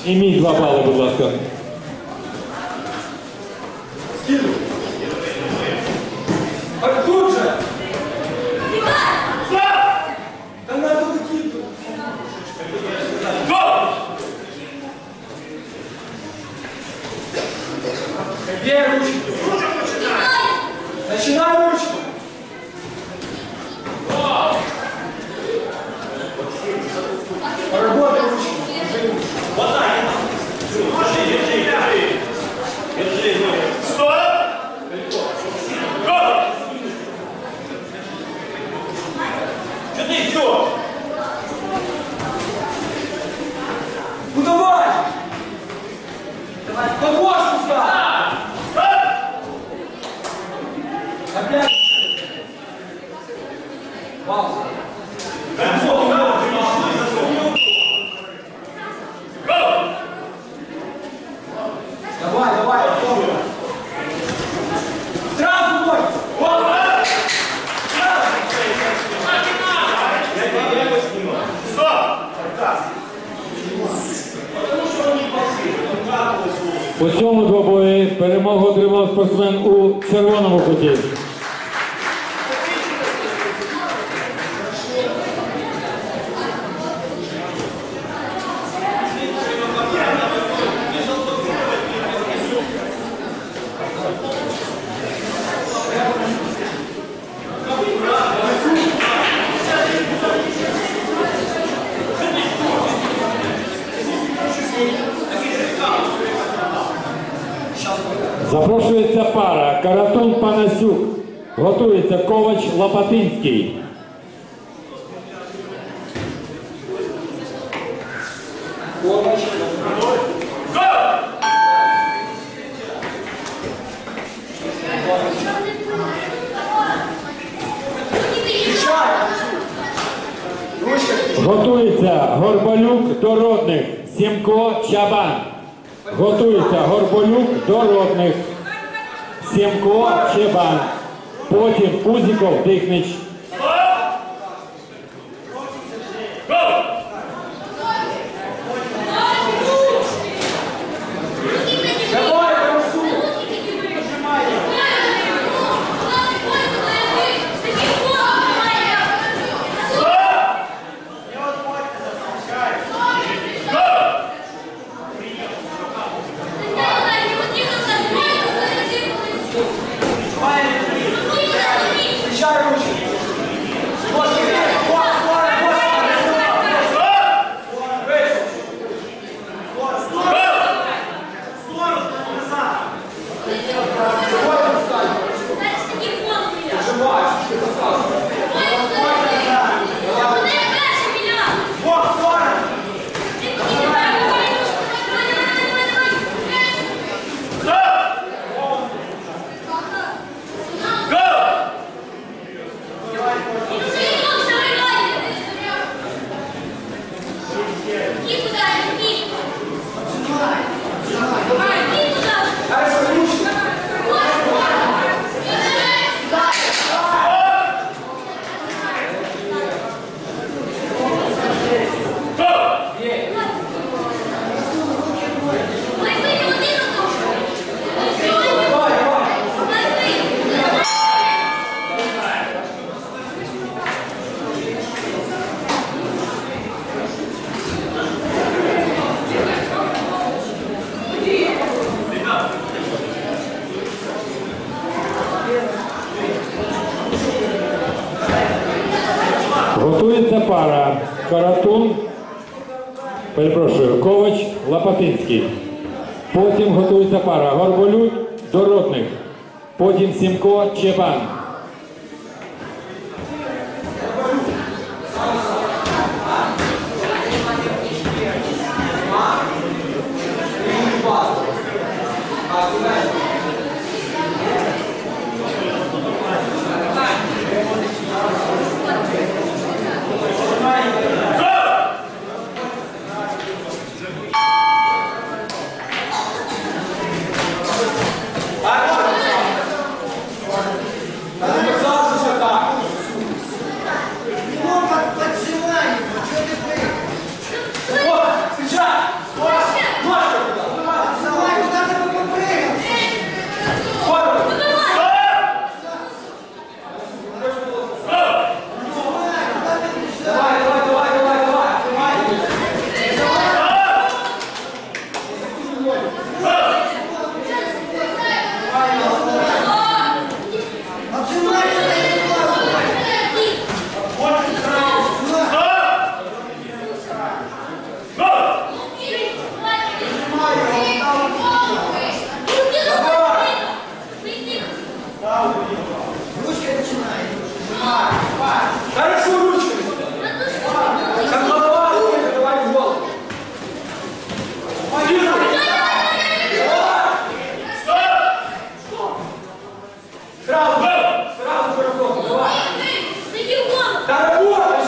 І мій 2 бали, будь ласка. Тут же! Да надо выкидывать! Где ручки? Начинай ручку! Поработай ручку! Вот так! Держи! Стоп! Что ты идешь? Ну давай! Давай, побольше сюда! Опять! Пауза! Давай, давай! Сразу бой! У цьому двобої перемогу отримав спортсмен у червоному куті. Запрошується пара Каратун-Панасюк. Готується Ковач Лопатинський. Готується Горбалюк до родних. Сімко Чабан. Готується Горбалюк до родних. Сімко Чабан. Потім Пузіков Дихнич. Готується пара Ковач Лопатинський. Потім готується пара Горбалюк до родних. Потім Сімко Чабан. Сразу поработай, давай. Да работаешь.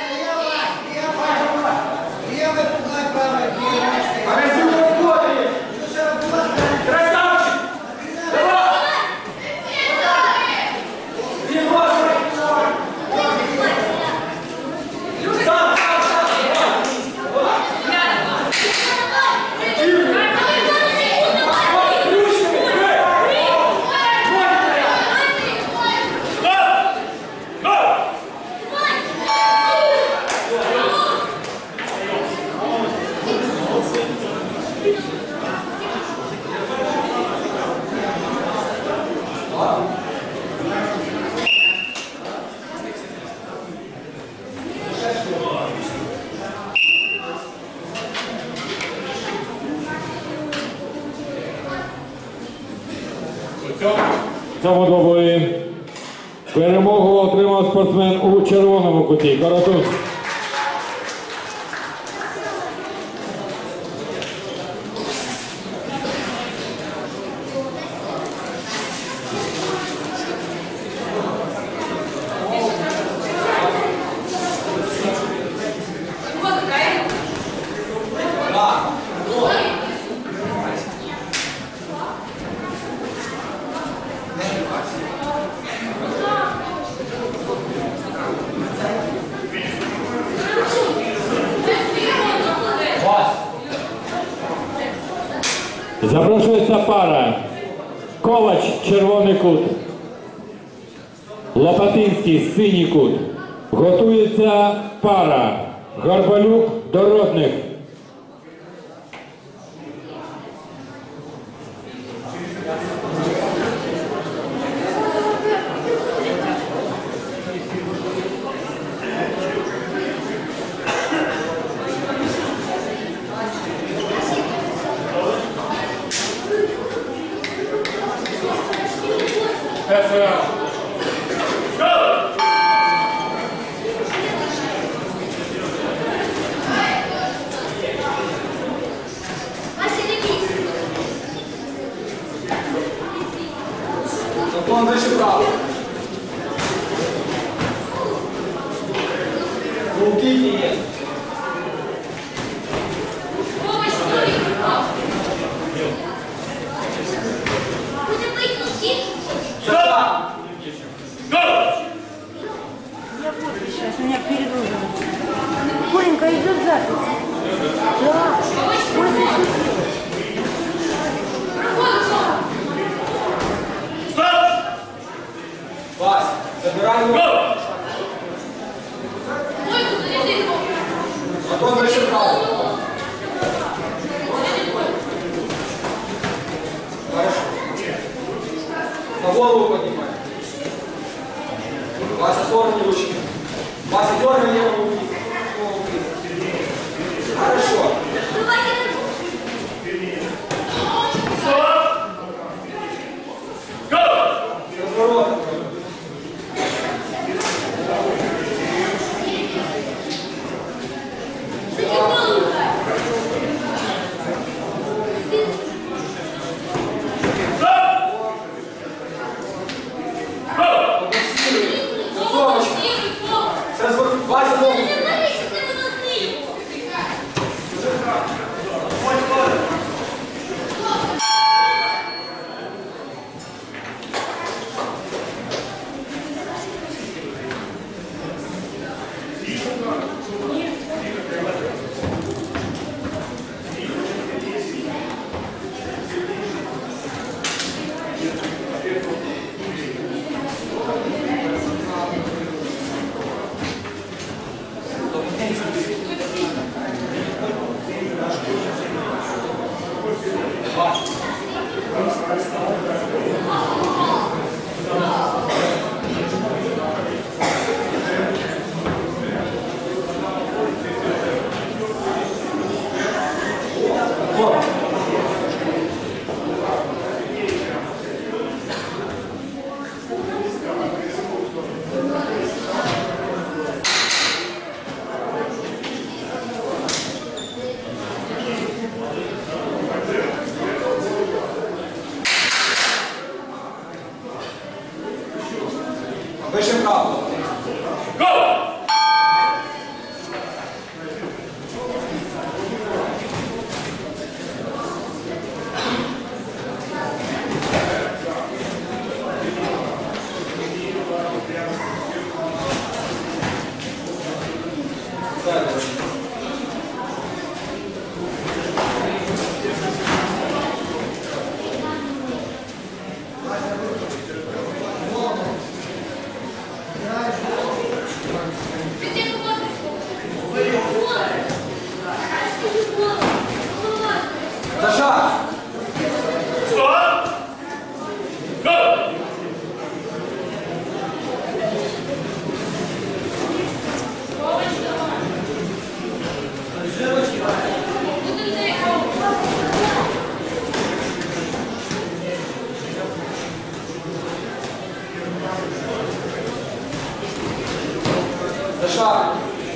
Левый пугай, правый. Магазин работает. Красавчик. Давай. В цьому двобої перемогу отримав спортсмен у червоному куті. Каратун. Запрошується пара. Ковач – червоний кут. Лопатинський – синій кут. Готується пара. Горбалюк – Дородник. Наклон дальше вправо. Руки есть. Сейчас меня перегружено. Коленька, идет запись. Да. Вась, забирай его. Наклон дальше вправо. Хорошо. На голову поднимай. Вася, сторону ручки. Вася, дергай левую руку. Хорошо. Разворот. Вася, ногу. Выше вправо. Саша! Саша!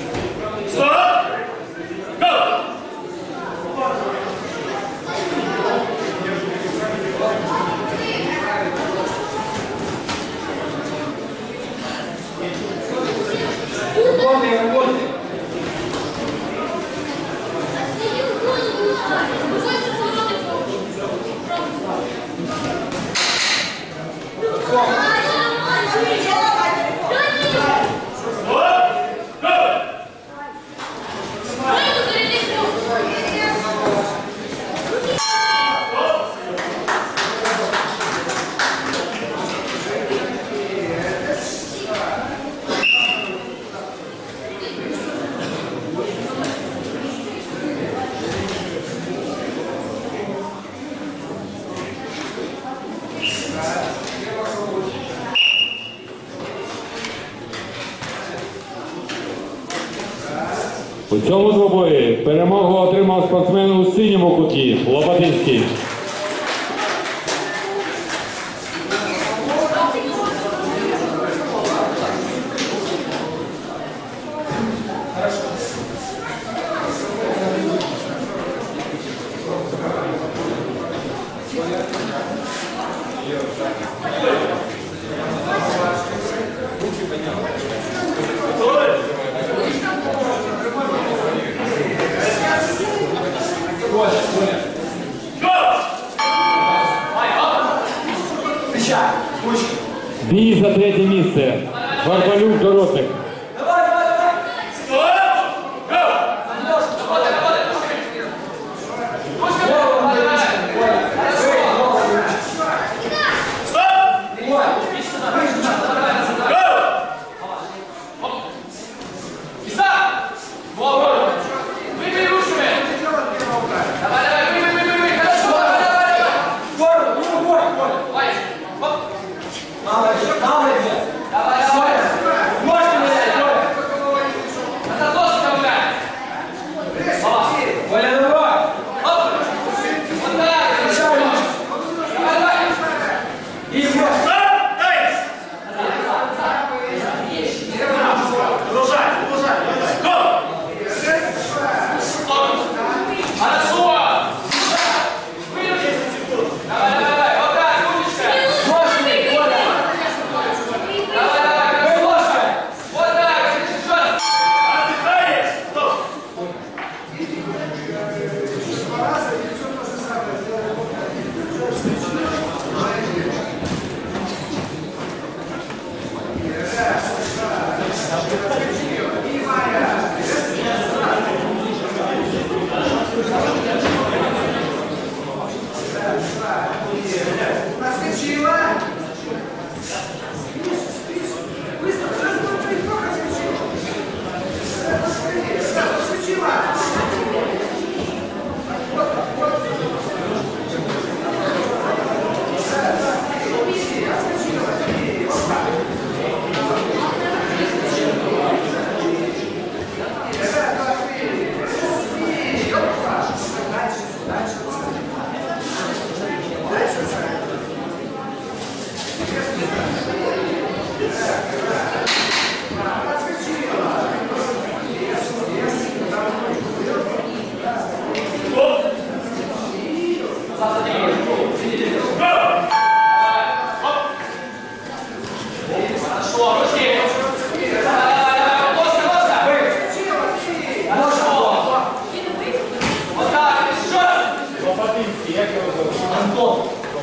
У цьому двобої перемогу отримав спортсмен у синьому куті Лопатинський. Бій за третє місце. Горбалюк Доротник. Молодец! Давай! Можешь Антон.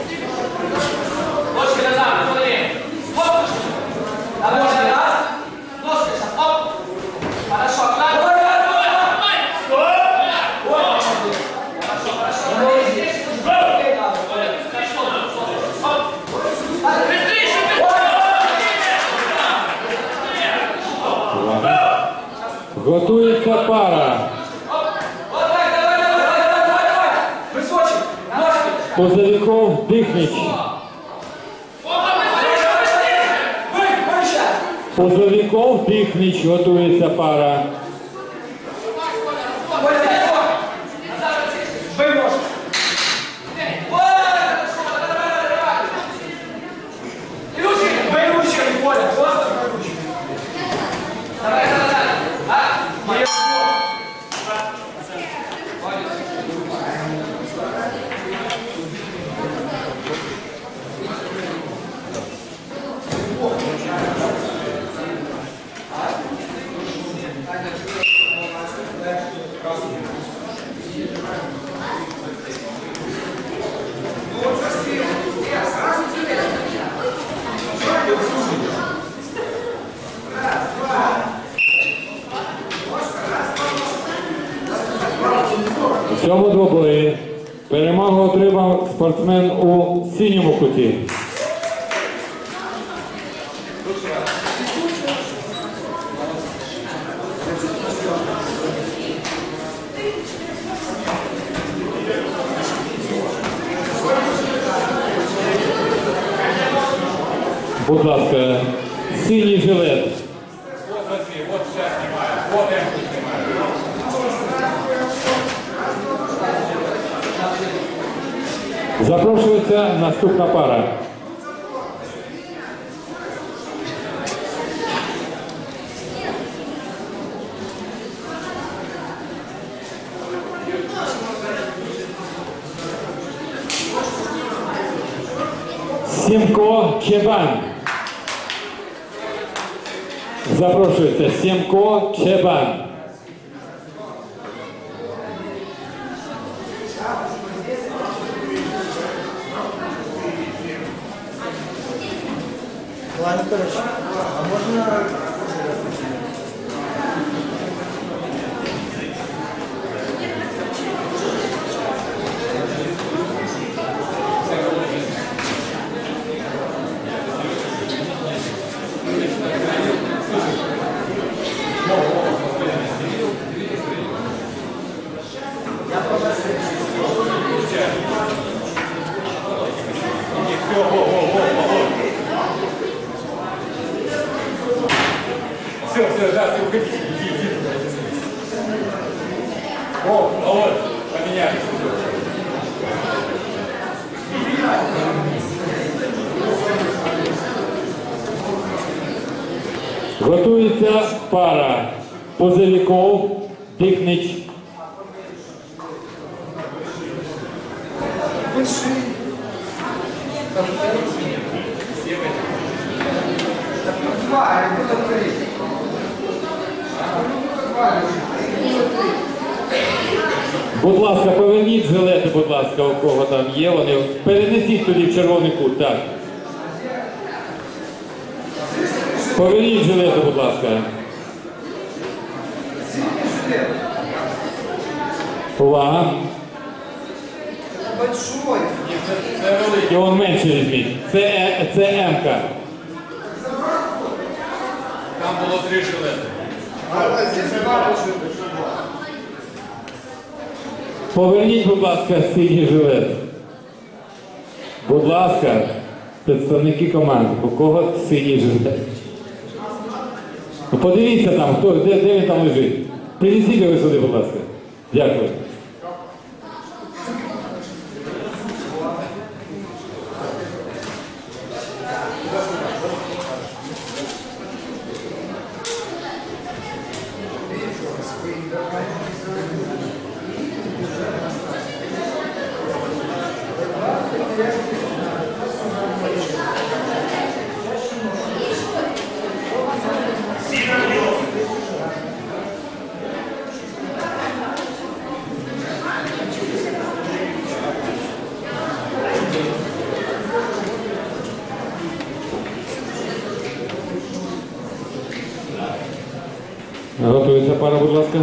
Ножки назад, смотри. Оп. Давай, раз. Ножки сейчас, оп. Хорошо, давай. Готується пара. Позовиков Дихнич. Позовиков Дихнич, готується пара. В цьому двобої перемогу отримав спортсмен у синьому куті. Будь ласка, синій жилет. Вот сейчас снимаю, вот я снимаю. Запрошується наступна пара. Сімко Чебан. Запрошується Сімко Чебан. Ладно, короче, а можно... Все, да, все, уходите, иди туда. О, а вот, поменялись. Готується пара Позовиков Дихнич. Будь ласка, поверніть жилети, будь ласка, у кого там є, вони перенесіть туди в червоний кут, так. Поверніть жилети, будь ласка. Увага. Большой. Це великий. І он менше візьміть. Це М-ка. Там було 3 жилети. Поверніть, будь ласка, синій жилет. Будь ласка, представники команди, у кого синій жилет? Ну, подивіться там, хто, де він там лежить. Принесіть його сюди, будь ласка. Дякую. Готується пара, будь ласка.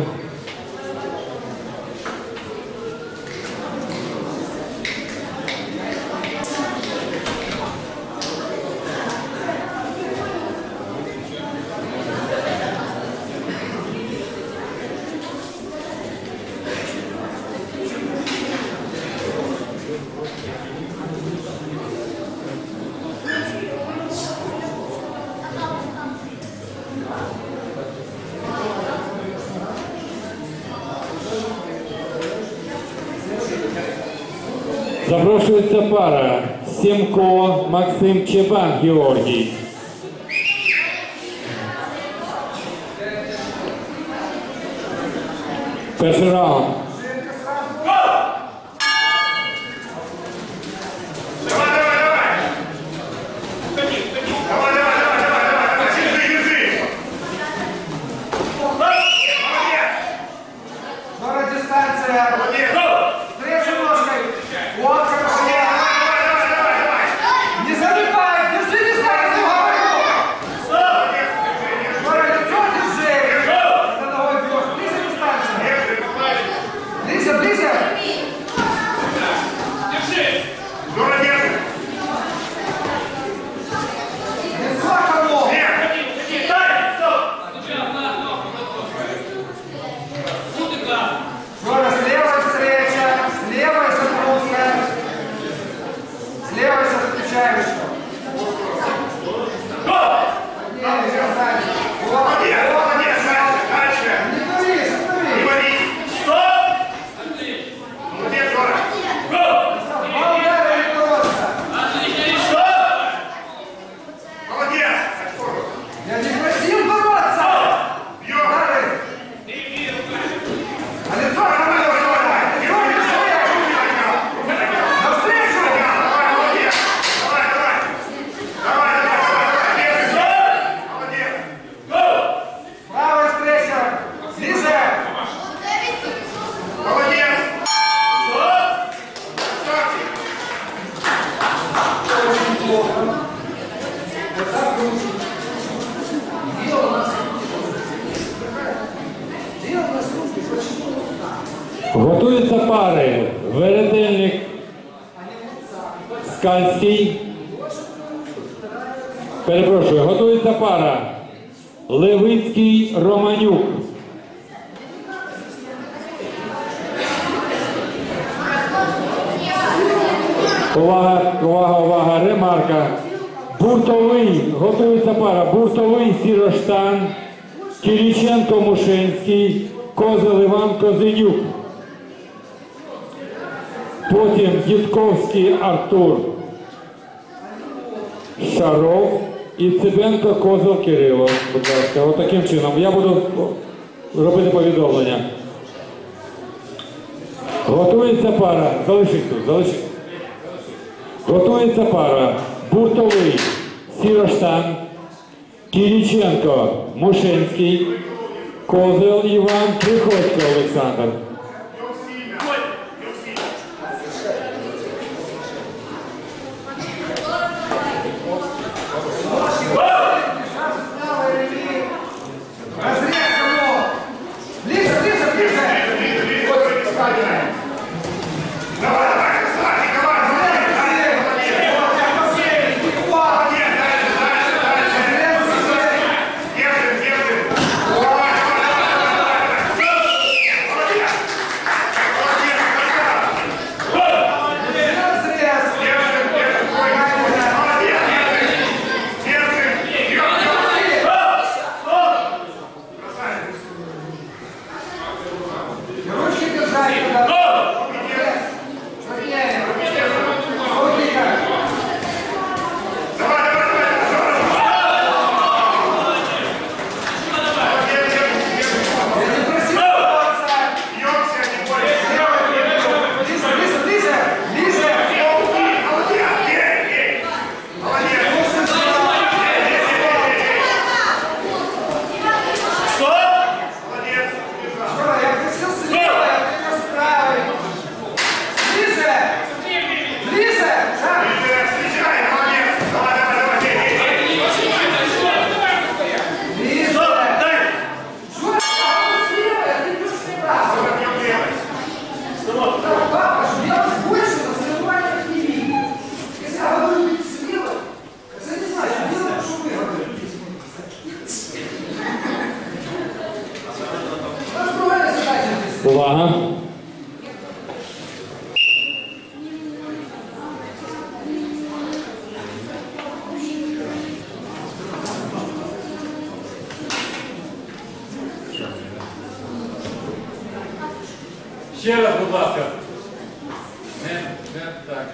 Запрошується пара Сімко Максим Чебан Георгій. Перший раунд. Готуються пари Веретельник Скальський. Перепрошую, готується пара Левицький Романюк. Увага, увага, увага, ремарка. Буртовий, готується пара Буртовий Сіроштан, Кириченко Мушенський, Козел Іван Козенюк. Потім Дідковський Артур Шаров і Цибенко Козел Кирило. Будь ласка, отаким чином. Я буду робити повідомлення. Готується пара. Залишіть тут, залишіть. Готується пара Буртовий Сіроштан, Кириченко Мушенський, Козел Іван, Приходько Олександр. Ще раз, будь ласка. Не так.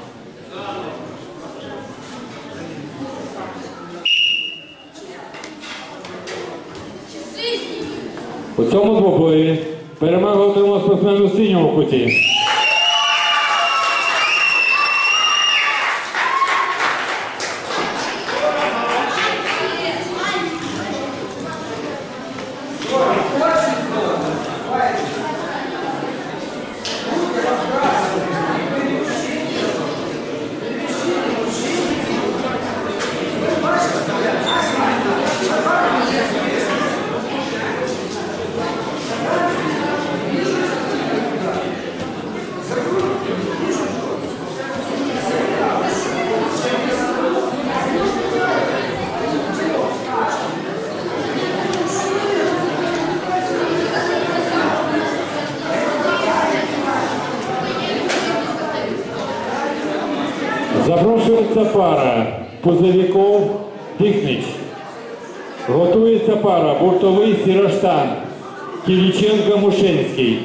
У цьому двобої перемогу отримав спортсмен у синьому куті. Запрошується пара Пузовиков Тихнич. Готується пара бортовий Сіроштан Кириченко-Мушенський.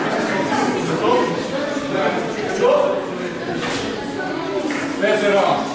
Перший раунд.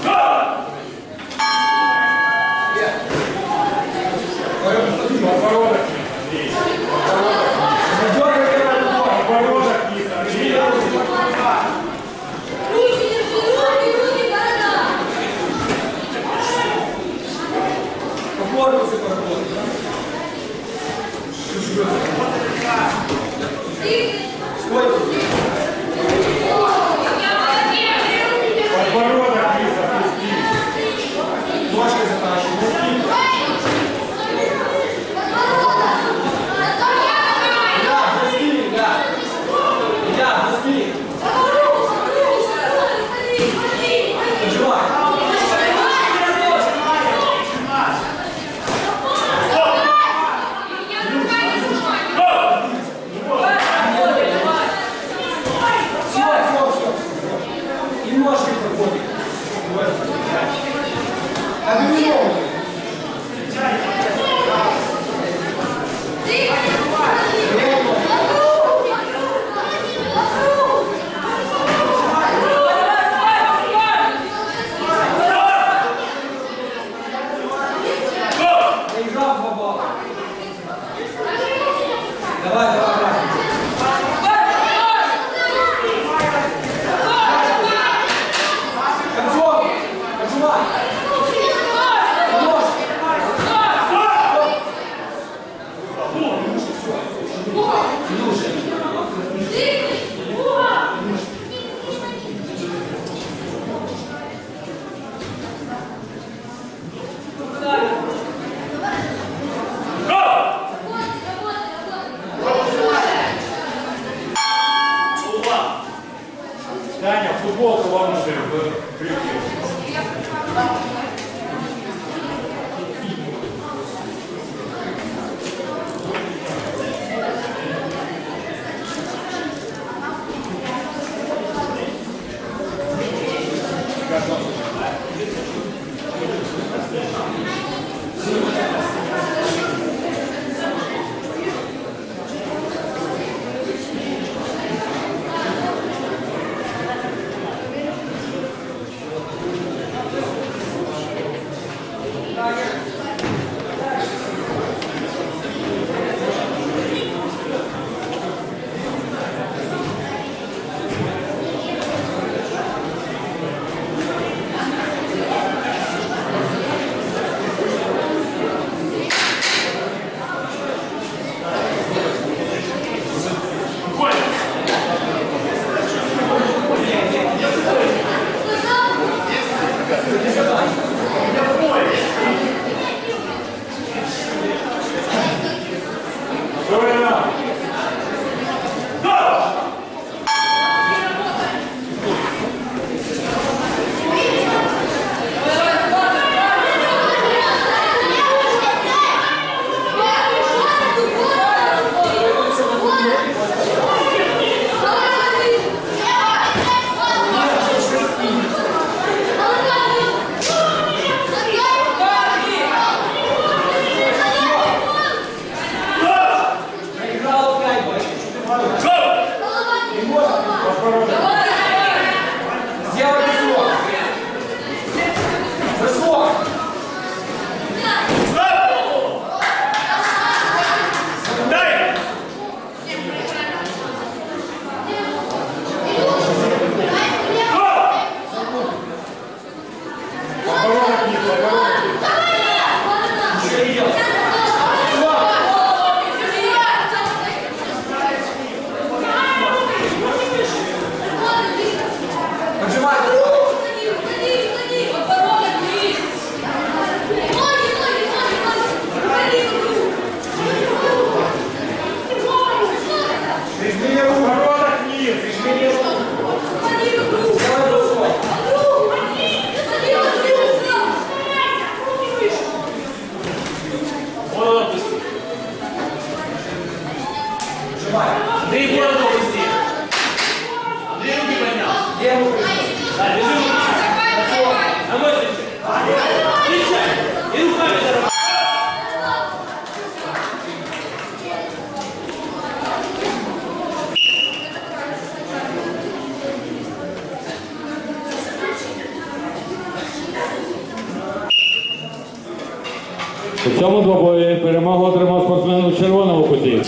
У цьому двобої перемогу отримав спортсмен у червоному куті.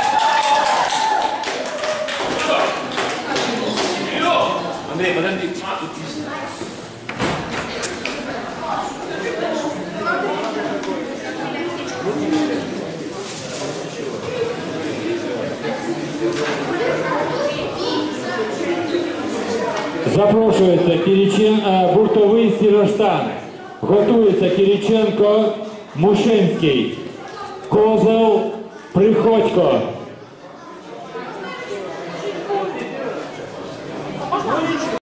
Андрей, подожди. Запрошується буртовий стіроштан. Готується Кириченко, Мушинський, Козел, Приходько.